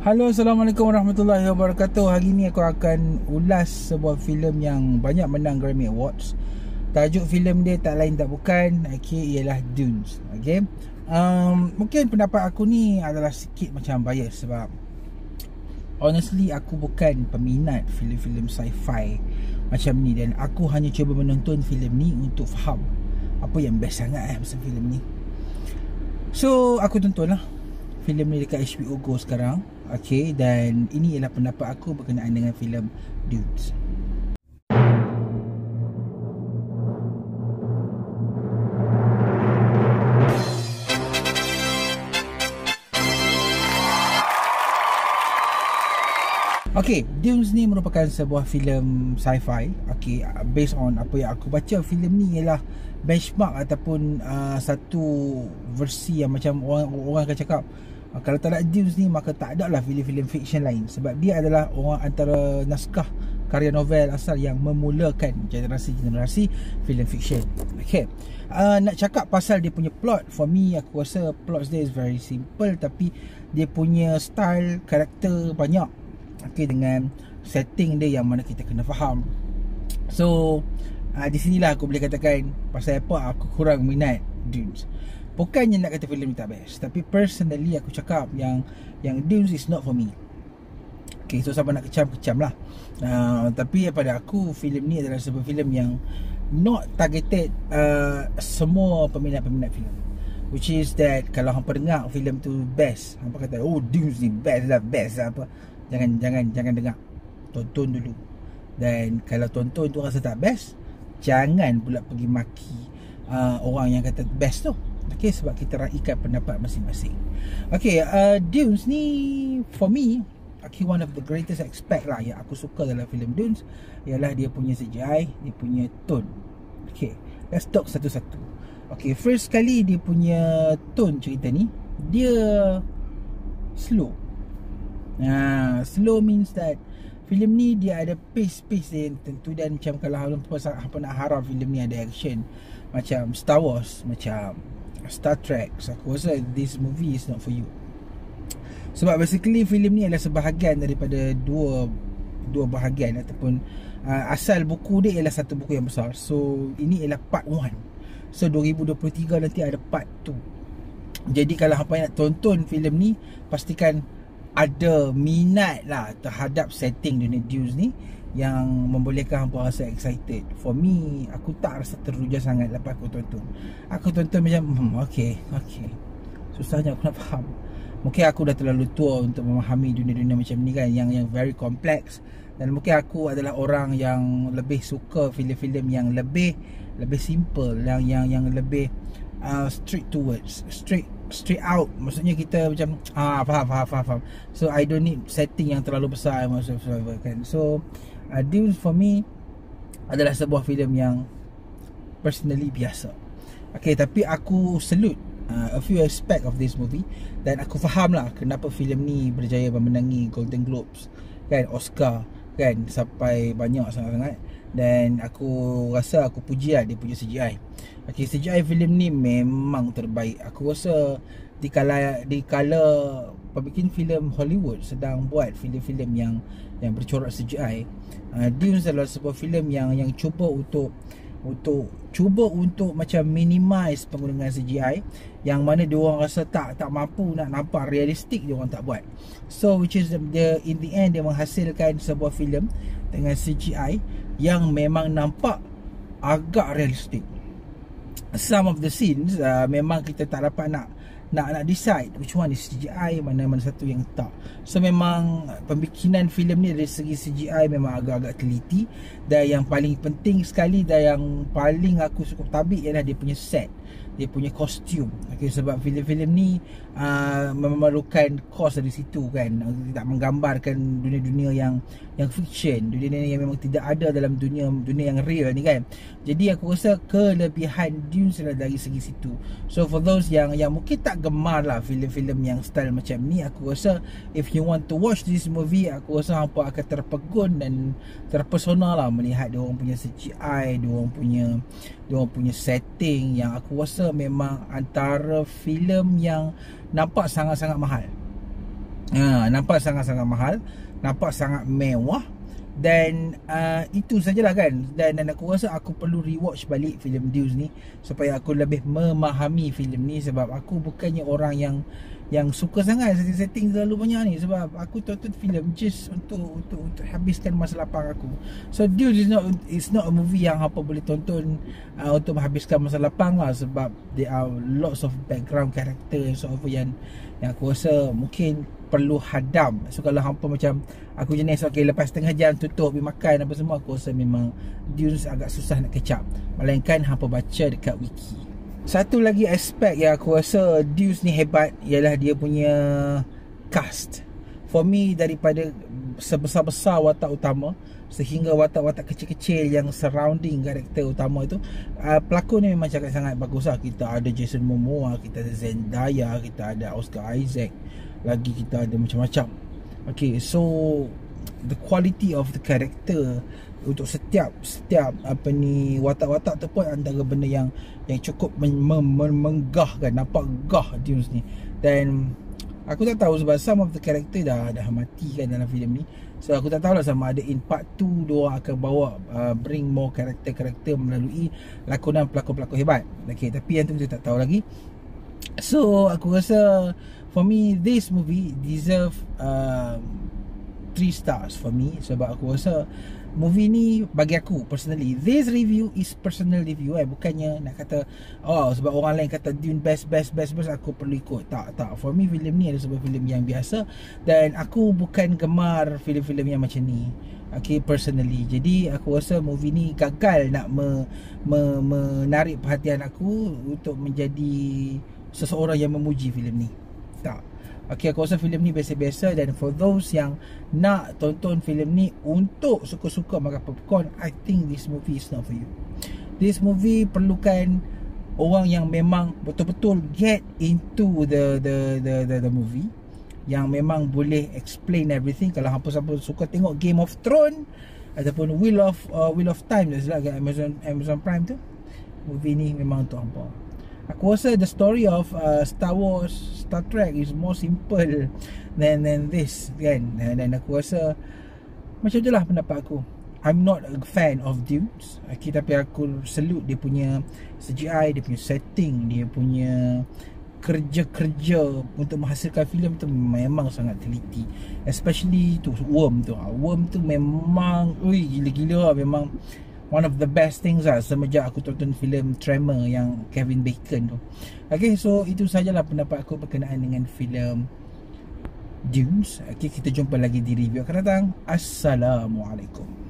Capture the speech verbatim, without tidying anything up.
Halo, Assalamualaikum warahmatullahi wabarakatuh. Hari ni aku akan ulas sebuah filem yang banyak menang Grammy Awards. Tajuk filem dia tak lain tak bukan, okay, ialah Dunes. Okay, um, mungkin pendapat aku ni adalah sikit macam bias sebab honestly aku bukan peminat filem-filem sci-fi macam ni, dan aku hanya cuba menonton filem ni untuk faham apa yang best sangat eh pasal filem ni. So aku tonton lah filem ni dekat H B O Go sekarang. Okay, dan ini ialah pendapat aku berkenaan dengan filem Dunes. Okay, Dunes ni merupakan sebuah filem sci-fi. Okay, based on apa yang aku baca, filem ni ialah benchmark ataupun uh, satu versi yang macam orang orang akan cakap, uh, kalau tak ada Dunes ni maka tak ada lah filem-filem fiction lain, sebab dia adalah orang antara naskah karya novel asal yang memulakan generasi-generasi filem fiction. Okay, uh, nak cakap pasal dia punya plot, for me aku rasa plot dia is very simple, tapi dia punya style, karakter banyak. Okay, dengan setting dia yang mana kita kena faham. So uh, di sinilah aku boleh katakan pasal apa aku kurang minat Dunes. Bukannya nak kata filem ni tak best, tapi personally aku cakap yang yang Dunes is not for me. Okay, so siapa nak kecam-kecam lah. uh, Tapi pada aku filem ni adalah sebuah filem yang not targeted uh, semua peminat-peminat filem. Which is that kalau hampa dengar filem tu best, hampa kata oh Dunes ni best lah, best lah apa, Jangan jangan jangan dengar. Tonton dulu. Dan kalau tonton tu rasa tak best, jangan pula pergi maki uh, orang yang kata best tu. Okay, sebab kita raikan pendapat masing-masing. Okay, uh, Dunes ni for me, okay, one of the greatest aspect lah yang aku suka dalam filem Dunes ialah dia punya C G I, dia punya tone. Okay, let's talk satu-satu. Okay, first sekali dia punya tone cerita ni, dia slow. Nah, slow means that filem ni dia ada pace-pace dia yang tentu, dan macam kalau hampa apa nak harap filem ni ada action macam Star Wars, macam Star Trek, so aku rasa this movie is not for you. Sebab basically filem ni adalah sebahagian daripada dua dua bahagian ataupun uh, asal buku dia ialah satu buku yang besar. So ini ialah part one. So dua ribu dua puluh tiga nanti ada part two. Jadi kalau hampa nak tonton filem ni, pastikan ada minat lah terhadap setting dunia Dunes ni yang membolehkan hampa rasa excited. For me, aku tak rasa teruja sangat lepas aku tonton. Aku tonton macam hmm, okay, okay, susahnya aku nak faham. Mungkin aku dah terlalu tua untuk memahami dunia-dunia macam ni kan, yang yang very complex. Dan mungkin aku adalah orang yang lebih suka filem-filem yang lebih lebih simple, yang yang yang lebih uh, straight towards, straight straight out. Maksudnya kita macam ah faham faham faham, faham. So I don't need setting yang terlalu besar maksudnya kan. So uh, Dunes for me adalah sebuah filem yang personally biasa. Okay, tapi aku salute uh, a few aspect of this movie, dan aku faham lah kenapa filem ni berjaya memenangi Golden Globes kan, Oscar kan, sampai banyak sangat-sangat. Dan aku rasa aku puji lah dia punya C G I. Okay, C G I filem ni memang terbaik. Aku rasa di kala di kala pembikin filem Hollywood sedang buat filem-filem yang yang bercorak C G I, uh, Dunes adalah sebuah filem yang yang cuba untuk untuk cuba untuk macam minimize penggunaan C G I, yang mana dia orang rasa tak tak mampu nak nampak realistik, dia orang tak buat. So which is the in the end dia menghasilkan sebuah filem dengan C G I yang memang nampak agak realistik. Some of the scenes uh, memang kita tak dapat nak nak nak decide which one is C G I, mana mana satu yang tak. So memang pembikinan filem ni dari segi C G I memang agak-agak teliti, dan yang paling penting sekali dan yang paling aku cukup tabik ialah dia punya set, dia punya kostum. Okay, sebab filem-filem ni uh, memerlukan kos dari situ kan, tak menggambarkan dunia-dunia yang yang fiction, dunia yang memang tidak ada dalam dunia dunia yang real ni kan. Jadi aku rasa kelebihan Dunes adalah dari segi situ. So for those yang yang mungkin tak gemar lah filem-filem yang style macam ni, aku rasa if you want to watch this movie, aku rasa hampa akan terpegun dan terpesona lah melihat dia orang punya C G I, dia orang punya dia orang punya setting, yang aku rasa memang antara filem yang nampak sangat-sangat mahal. Ha, nampak sangat-sangat mahal, nampak sangat mewah. Dan uh, itu sajalah kan. Dan, dan aku rasa aku perlu rewatch balik filem Dunes ni supaya aku lebih memahami filem ni. Sebab aku bukannya orang yang yang suka sangat setting-setting terlalu banyak ni. Sebab aku tonton filem just untuk untuk untuk habiskan masa lapang aku. So Dunes is not it's not a movie yang apa boleh tonton uh, untuk menghabiskan masa lapang lah. Sebab there are lots of background character and so on yang yang aku rasa mungkin perlu hadam. So kalau hampa macam aku jenis okay, lepas setengah jam tutup pergi makan apa semua, aku rasa memang Dunes agak susah nak catch up. Melainkan hampa baca dekat wiki. Satu lagi aspek yang aku rasa Dunes ni hebat ialah dia punya cast. For me, daripada sebesar-besar watak utama sehingga watak-watak kecil-kecil yang surrounding karakter utama itu, uh, pelakon ni memang sangat sangat bagus lah. Kita ada Jason Momoa, kita ada Zendaya, kita ada Oscar Isaac, lagi kita ada macam-macam. Okay, so the quality of the character untuk setiap setiap apa ni watak-watak tu pun antara benda yang yang cukup men, men, men, menggahkan, nampak gah Dunes ni. Dan aku tak tahu sebab some of the character dah dah mati kan dalam filem ni. So aku tak tahu lah sama ada in part two dia akan bawa uh, bring more karakter-karakter melalui lakonan pelakon-pelakon hebat. Okay, tapi yang tu kita tak tahu lagi. So aku rasa for me this movie deserve uh, three stars for me. Sebab aku rasa movie ni bagi aku personally, this review is personal review eh, bukannya nak kata oh sebab orang lain kata Dune best best best best aku perlu ikut. Tak, tak. For me filem ni adalah sebuah filem yang biasa dan aku bukan gemar filem-filem yang macam ni. Okay, personally. Jadi aku rasa movie ni gagal nak me, me, menarik perhatian aku untuk menjadi seseorang yang memuji filem ni. Tak. Okay, aku rasa filem ni biasa-biasa. Dan for those yang nak tonton filem ni untuk suka-suka makan popcorn, I think this movie is not for you. This movie perlukan orang yang memang betul-betul get into the the the the, the movie, yang memang boleh explain everything. Kalau hampa siapa suka tengok Game of Thrones ataupun Wheel of uh, Wheel of Time lah kat Amazon Amazon Prime tu, movie ni memang untuk hampa. Aku rasa the story of uh, Star Wars, Star Trek is more simple than than this kan. Dan, dan aku rasa macam tu lah pendapat aku. I'm not a fan of Dunes, okay, tapi aku salute dia punya C G I, dia punya setting, dia punya kerja-kerja untuk menghasilkan filem tu memang sangat teliti. Especially tu Worm tu. Worm tu memang ui gila-gila lah. Memang one of the best things lah semenjak aku tonton filem Tremor yang Kevin Bacon tu. Okay, so itu sajalah pendapat aku berkenaan dengan filem Dunes. Okay, kita jumpa lagi di review akan datang. Assalamualaikum.